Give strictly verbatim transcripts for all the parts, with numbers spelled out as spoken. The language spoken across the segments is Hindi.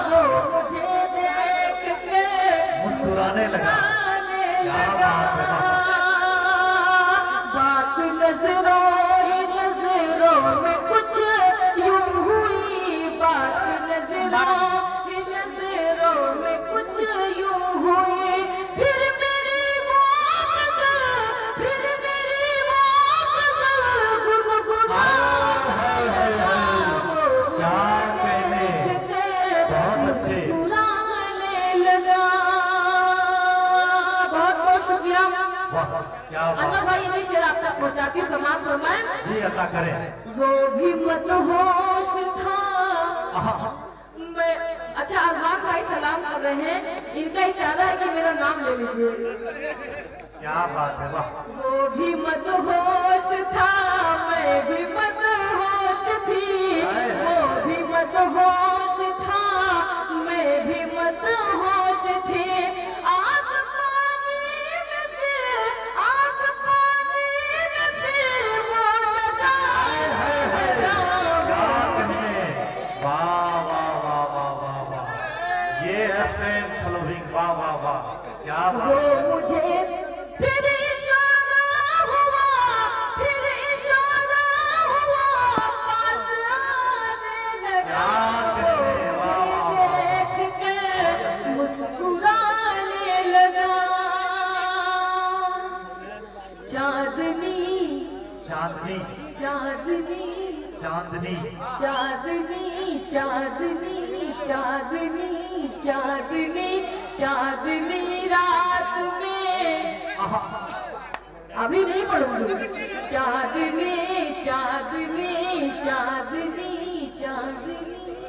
वो मुझे देख के मुस्कुराने लगा। क्या बात है, बात नजरों ही नजरों में कुछ यूं हुई, बात नजरों ही नजरों में कुछ यूं हुई, फिर मेरी वो गज़ल, फिर मेरी वो गज़ल गुनगुनाने लगा, क्या कहने, बहुत अच्छे, मुस्कुराने लगा। बहुत बहुत शुक्रिया। क्या अन्ना भाई ये शेर आप तक पहुंचाती समाप्त फरमाएं। जी अता करें। वो भी मदहोश था मैं। अच्छा अरमान भाई सलाम कर रहे हैं, इनका इशारा है कि मेरा नाम ले लीजिए। क्या बात है, वाह। वो भी मदहोश था मैं भी मदहोश थी, वो भी मदहोश था मैं भी मदहोश थी, आग पानी में फिर आग पानी में फिर वो लगा लगा मुझे। वाह वाह वाह वाह वाह वाह, ये है फैन फॉलोइंग, वाह वाह वाह, क्या बात वो है। मुझे फिर इशारा हुआ, फिर इशारा हुआ, पास आने लगा, मुझे देख के मुस्कुराने लगा। चांदनी चांदनी चांदनी चांदनी चांदनी चांदनी चांदनी चांदनी चांदनी रात में, अभी नहीं पढ़ूंगी। चांदनी चांदनी चांदनी चांदनी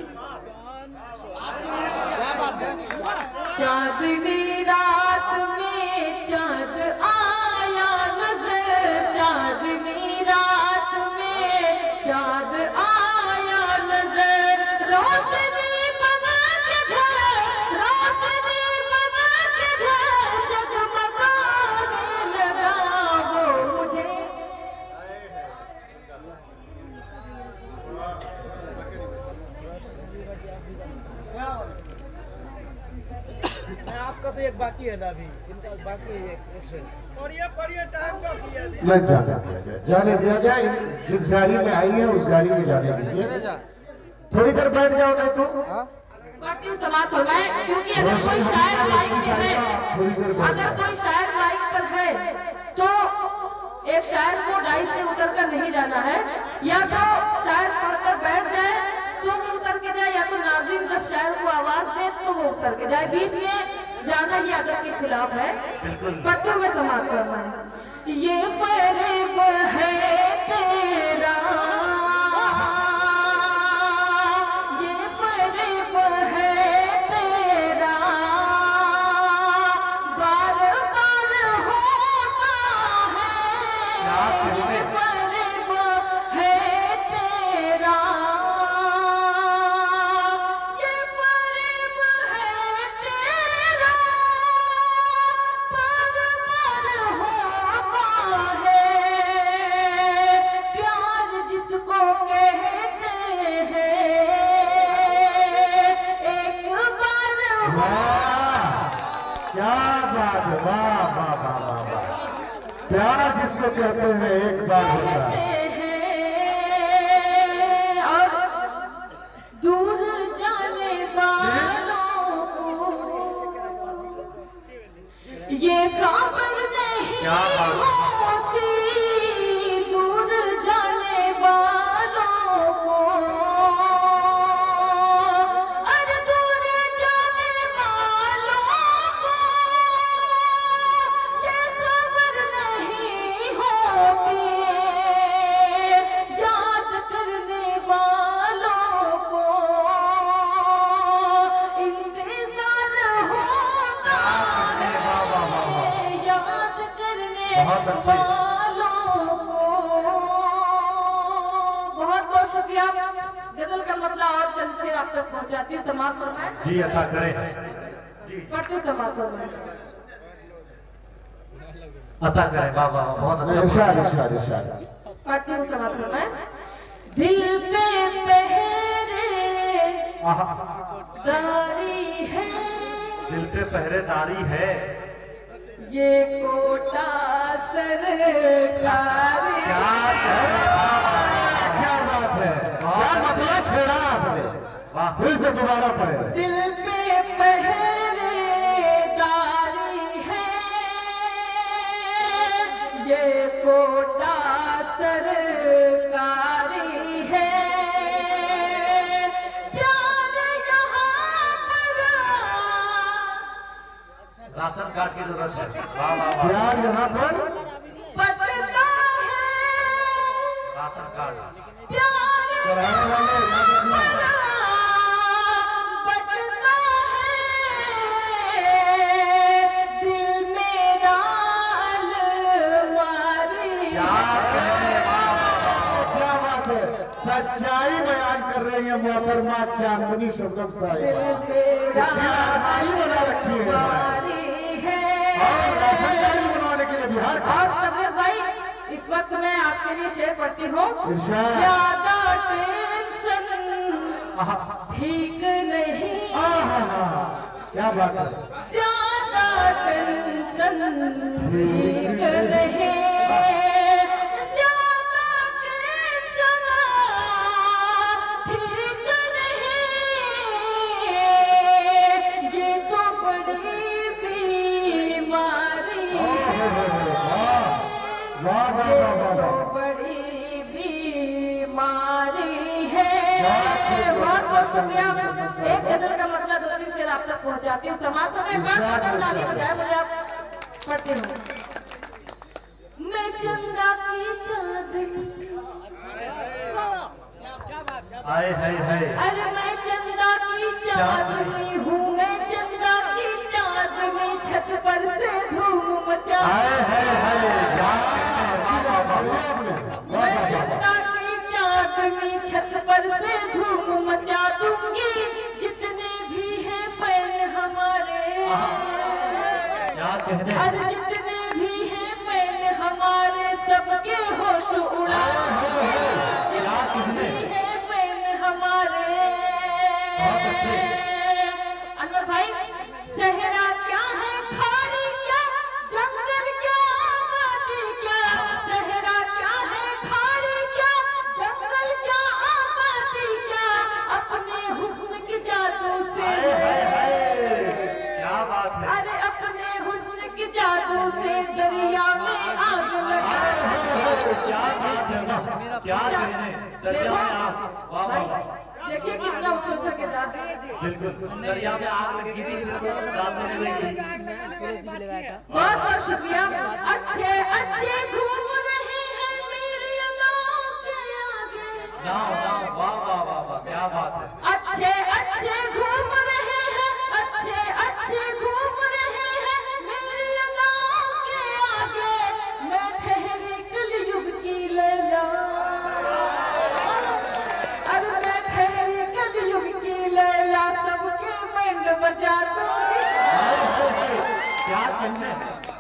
चांदनी रात में चांद आया नजर, चांदनी रात में चांद आया नजर, रोशनी बना के घर, रोशनी बना के घर जगमगाने लगा, वो मुझे आपका तो एक बाकी है ना, अभी इनका बाकी है एक। पढ़िए पढ़िए, टाइम का किया लग जाने दिया जाए, जाने दिया जाए। जिस गाड़ी में आई है उस गाड़ी में जाने दीजिए। थोड़ी देर बैठ जाओ ना तो बढ़ती हूँ समाज हो गए, क्योंकि अगर कोई शायर माइक पर है, अगर कोई शायर माइक पर है तो एक शायर को डाई से उतर कर नहीं जाना है, या तो शायर पढ़कर बैठ जाए तो वो उतर के जाए, या तो नाज़रीन जब शायर को आवाज दे तो वो उतर के जाए, बीच में जाना ही अदब के खिलाफ है। पढ़ते हुए समाप्त करना है। ये फरेब है तेरा, ये फरेब है तेरा, बार बार होता है, ये फरेब है तेरा, ये फरेब है तेरा, बार बार होता है, प्यार जिसको कहते हैं एक बार हो। क्या बात है, वाह वाह वाह वाह वाह। प्यार जिसको कहते हैं एक बार होता है, और दूर जाने वालों को ये खबर नहीं क्या बात है। होती, दूर जाने वालों को, अरे दूर जाने वालों को ये खबर नहीं होती, याद करने वालों को इंतजार होता है, याद करने बहुत अच्छे। वालों को। बहुत बहुत शुक्रिया। गजल का मतलब और चंद शेर आप तक पहुंचाती हूँ, समाप्त फरमाएं। जी अता करें। जी पढ़ती हूँ, समाप्त फरमाएं। अता करें, वाह वाह, बहुत अच्छा। इरशाद इरशाद इरशाद। पढ़ती हूँ, समाप्त फरमाएं। दिल पे पहरे आहा, दारी है, दिल पे पहरेदारी है, ये कोटा सरकारी। क्या क्या बात है, क्या मतलब छेड़ा आपने। वाह, फिर से दोबारा पढ़े। दिल पे पहरेदारी है, ये कोटा सरकारी है, प्यार यहाँ पर राशन कार्ड की जरूरत है। वाह वाह वाह, प्यार यहाँ पर बदला है, राशन कार्ड। प्यार चढ़ाने वाले याद रखना। बदला है, दिल मेरा अलमारी क्या कहने, वाह वाह वाह। क्या बात है, सच्चाई बयान कर रही है मोहतरमा चांदनी शबनम साहिबा। दिल मेरा अलमारी बना रखी है अलमारी है। और राशन कार्ड भी बनवाने के लिए बिहार का। और तबरेज भाई, इस वक्त मैं आपके लिए शेर पढ़ती हूँ। इरशाद। ज्यादा टेंशन ठीक नहीं, आहा, क्या बात है। ज्यादा टेंशन ठीक नहीं, ज्यादा टेंशन ठीक नहीं, ये तो बड़ी बीमारी है, वाह वाह वाह वाह वाह तो वाह। बड़ी बीमारी है। बहुत खूब, बहुत बहुत शुक्रिया। बहुत शुक्रिया। एक गजल का मतलब दो तीन शेर आप तक पहुंचाती हूँ। समाज में एक बार इरशाद, अगर ताली इरशाद। बजाए मुझे आप पढ़ती हूँ। मैं चंदा की चांदनी, हाय हाय हाय, अरे मैं चंदा की चांदनी हूँ, मैं चंदा की चांदनी, छत पर से धूम मचा, हाय हाय हाय, वाह, अच्छी बात है, वाह आपने, वाह मैं वाह वाह चंदा की चांदनी, छत पर से धूम मचा दूंगी, जितने भी हैं फैन हमारे, क्या कहने, अरे जितने भी हैं फैन हमारे, सबके होश उड़ा, क्या कहने, हैं फैन हमारे। बहुत अच्छे। अनवर भाई, सहरा क्या है, खाड़ी क्या, जंगल क्या, आबादी क्या, सहरा क्या है, खाड़ी क्या, जंगल क्या, आबादी क्या, अपने हुस्न के जादू से, हाय हाय हाय, क्या बात है, अरे अपने हुस्न के जादू से दरिया में आग लगा। क्या बात है, वाह, क्या कहने, दरिया में आग, वाह वाह वाह। देखिए कितना उछल उछल के जा रहा है। बिल्कुल, दरिया में आग लगी थी, फिर तो रात में मिलेगी। बहुत बहुत शुक्रिया। अच्छे अच्छे घूम रहे हैं मेरी अदाओं के आगे, नाव नाव, वाह वाह वाह वाह, क्या बात है, अच्छे अच्छे घूम रहे हैं, अच्छे अच्छे घूम रहे हैं मेरी अदाओं के आगे, मैं ठहरी कलयुग की लैला, अरे मैं ठहरी कलयुग की लैला, सबके बैंड बजा दूंगी। क्या कहने,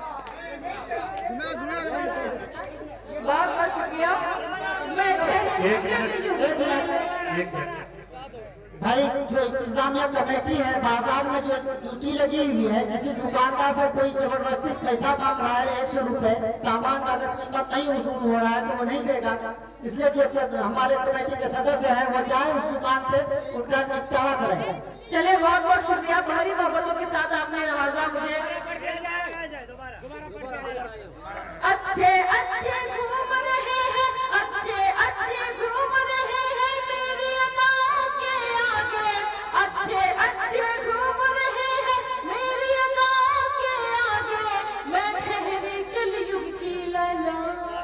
बहुत बहुत शुक्रिया। मैं ठहरी एक मिनट, कलयुग की लैला। एक मिनट, भाई जो इंतजामिया कमेटी है, बाजार में जो ड्यूटी लगी हुई है, किसी दुकानदार से कोई जबरदस्ती पैसा मांग रहा है एक सौ रुपए, सामान का अगर कीमत नहीं वसूल हो रहा है तो वो नहीं देगा। इसलिए जो सद- हमारे कमेटी के सदस्य हैं वो जाए उस दुकान पे, उनका निपटारा करें। चले बहुत बहुत शुक्रिया। भारी मोहब्बतों के साथ आपने नवाजा मुझे। अच्छे अच्छे घूम रहे हैं, अच्छे अच्छे घूम रहे हैं मेरी अदाओं के आगे, अच्छे अच्छे घूम रहे हैं मेरी अदाओं के आगे, मैं ठहरी कलयुग की लैला,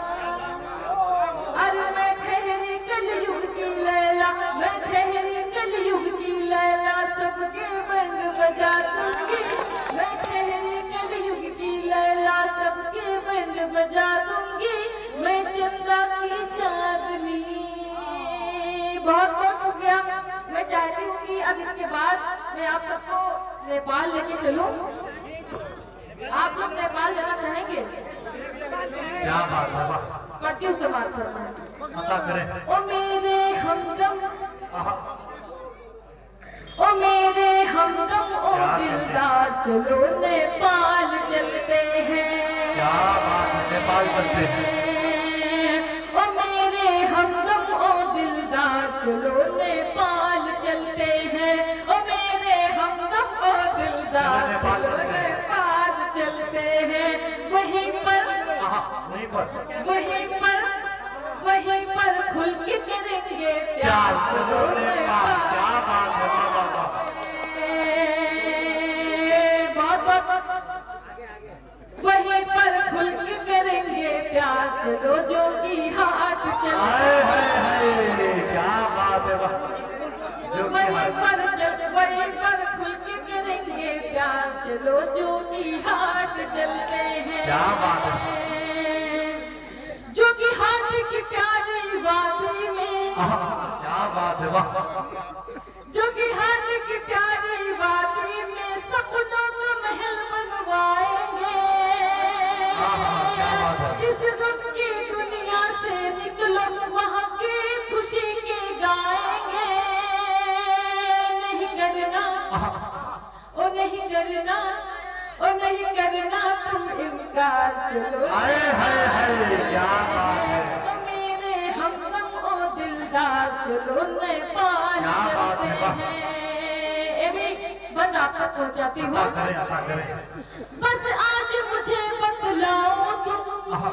अरे मैं ठहरी कलयुग की लैला, मैं ठहरी कलयुग की लैला, सबके बैंड बजा दूंगी, मैं ठहरी कलयुग की लैला, सबके बैंड बजा दूंगी, मैं चंदा की चांदनी। बहुत बहुत शुक्रिया। मैं चाहती हूँ कि अब इसके बाद मैं आप सबको नेपाल लेके चलूं। आप लोग नेपाल जाना चाहेंगे? क्या बात है, वाह, पढ़ती हूँ समाज करना पता करें, ओ मेरे हमदम, आहा, ओ मेरे हमदम ओ दिलदार चलो नेपाल चलते हैं। क्या बात है, नेपाल चलते हैं। ओ मेरे हमदम ओ दिलदार चलो नेपाल चलते हैं। ओ मेरे हमदम ओ दिलदार चलो नेपाल चलते हैं। वहीं पर वहीं पर वहीं पर वहीं पर खुल के करेंगे प्यार चलो नेपाल। क्या बात है, वाह वाह वाह। बहुत वहीं पर खुल के करेंगे प्यार चलो जोगी हाट चलो। हाय हाय हाय, क्या बात है, वाह। जोगी वहीं हाट। पर चल वहीं पर खुल के करेंगे प्यार चलो जोगी हाट चलते हैं। क्या बात है। जोगी हाट की प्यारी वादी में, क्या बात है, वाह। जोगी हाट की प्यारी वादी में सपनों का महल बनवाएंगे। क्या बात है। इस दुख की दुनिया से निकलो वहाँ की खुशी के गाएंगे। नहीं करना ओ नहीं करना ओ नहीं करना तुम इनकार चलो। हाय हाय हाय, क्या बात है। ओ मेरे हमदम ओ दिलदार चलो नेपाल क्या बात है, चलते वाह। हैं। ये भी बंद आप तक पहुंचाती हूँ। अता करें, अता करें। बस आज मुझे बतलाओ तुम,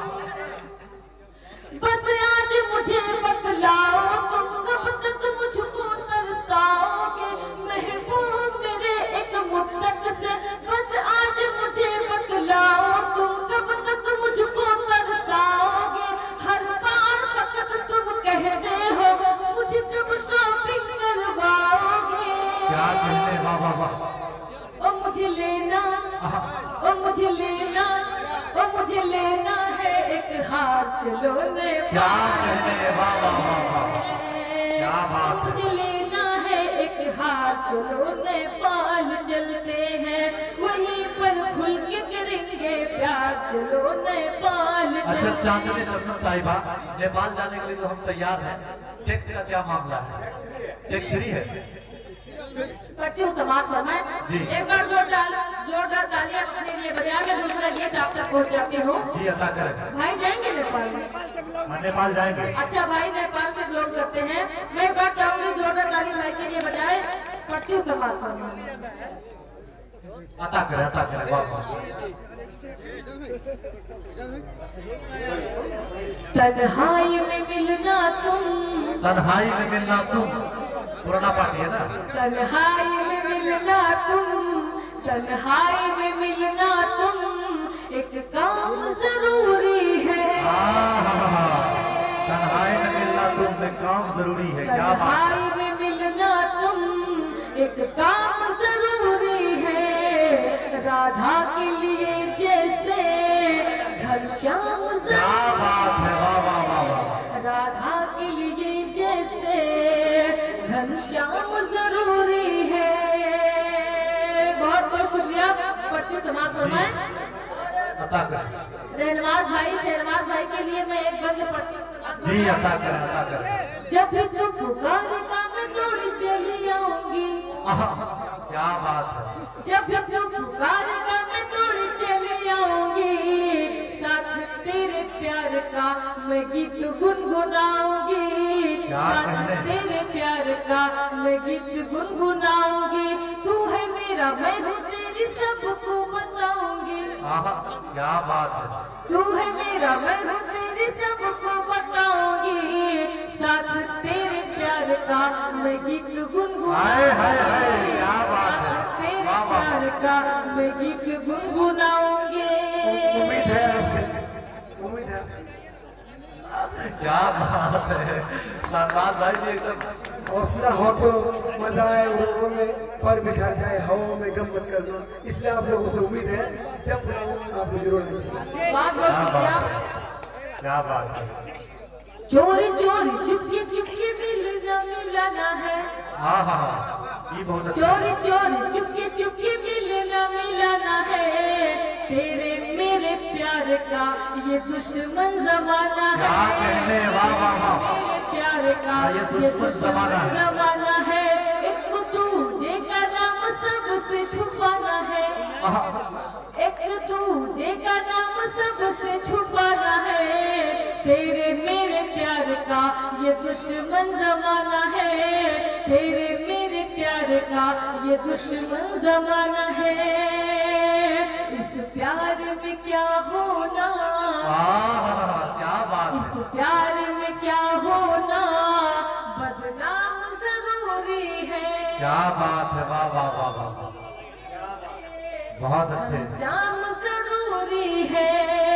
बस आज मुझे बतलाओ तुम कब तक मुझको तरसाओगे महबूब मेरे एक मुद्दत से। बस आज मुझे बतलाओ तुम कब तक मुझको तरसाओगे। हर बार फकत तुम कहते हो मुझे जब शॉपिंग करवाओगे। क्या कहते, वाह वाह वाह। ओ मुझे लेना ओ मुझे लेना ओ मुझे लेना है एक हार चलो क्या नेपाल। कहते हैं, वाह वाह वाह वाह। क्या बात है। मुझे लेना है एक हार चलो नेपाल चलते हैं। वहीं पर खुल के करेंगे प्यार चलो नेपाल अच्छा, चलते चांदनी हैं। शबनम साहिबा, नेपाल जाने के लिए तो हम तैयार हैं। टैक्स का क्या मामला है? टैक्स फ्री है? पट्टी समाज फरमाए। जी। एक बार जोरदार जोरदार तालियां अपने लिए बजा के दूसरा गीत आप तक पहुंचाती हूँ। जी, अता करें। भाई जाएंगे नेपाल में? हम नेपाल जाएंगे। अच्छा भाई नेपाल से बिलोंग करते हैं। मैं एक बार चाहूंगी जोरदार ताली भाई के लिए बजाए। पट्टी समाज फरमाए। अता करें, अता करें, वाह वाह। तन्हाई में मिलना तुम, तन्हाई में मिलना तुम, पुराना पार्टी है ना। तन्हाई में मिलना तुम, तन्हाई में मिलना तुम एक काम जरूरी है। हाँ हाँ हाँ, तन्हाई में मिलना तुम एक काम जरूरी है। क्या बात है। तन्हाई में मिलना तुम एक काम जरूरी है। राधा के लिए जैसे घनश्याम क्या बात है, वाह वाह वाह वाह। राधा के लिए जैसे घनश्याम जरूरी है। बहुत बहुत शुक्रिया। पट्टी समाप्त फरमाए। अता करें। रहनवाज भाई शहनवाज भाई के लिए मैं एक बंद पट्टी। जी, अता करें, अता करें। जब तुम पुकारेगा मैं दौड़ी चली आऊंगी। आहा, क्या बात है। जब तुम पुकारेगा मैं दौड़ी चली आऊंगी। साथ तेरे प्यार का मैं गीत गुनगुनाऊंगी। क्या साथ कहने? तेरे प्यार का मैं गीत गुनगुनाऊंगी। तू है मेरा मैं हूँ तेरी सबको बताऊंगी। आहा, क्या बात है। तू है मेरा मैं हूँ तेरी सबको बताऊंगी। साथ तेरे प्यार का मैं गीत हाय हाय हाय, क्या बात है। गुनगुनाऊंगी। तेरे वाह, वाह। प्यार का मैं गीत गुनगुनाऊंगी। उम्मीद है आपसे, उम्मीद है। क्या बात है। शानदार भाई जी, एकदम हौसला हो तो मजा आए, लोगों में पर बिखर जाए, हवा में गम मत कर दो। इसलिए आप लोगों से उम्मीद है जब बुलाऊं आप जरूर आइए। बहुत बहुत शुक्रिया। क्या बात है। चोरी चोरी चुपके चुपके मिलना मिलाना है। हाँ हाँ हाँ, ये बहुत अच्छा चोरी चोरी चुपके चुपके मिलना मिलाना है। तेरे मेरे प्यार का ये दुश्मन जमाना है। क्या कहने, वाह वाह वाह। मेरे प्यार का ये दुश्मन जमाना है। जमाना है। एक तुझे एक तुझे का नाम सबसे छुपाना है, तेरे मेरे प्यार का ये दुश्मन जमाना है, तेरे मेरे प्यार का ये दुश्मन जमाना है। इस प्यार में क्या होना, क्या बात, इस प्यार में क्या होना बदनाम जरूरी है। क्या बात है, वाह वाह वाह वाह, बहुत अच्छे। शाम जरूरी है।